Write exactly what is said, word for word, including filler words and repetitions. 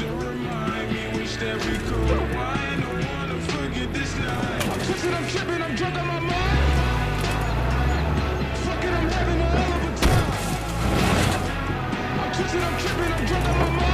to remind me, wish that we could rewind. Don't wanna forget this night. I'm twisted, I'm tripping, I'm drunk on my mind. Fucking, I'm having a hell of a time. I'm twisted, I'm tripping, I'm drunk on my mind.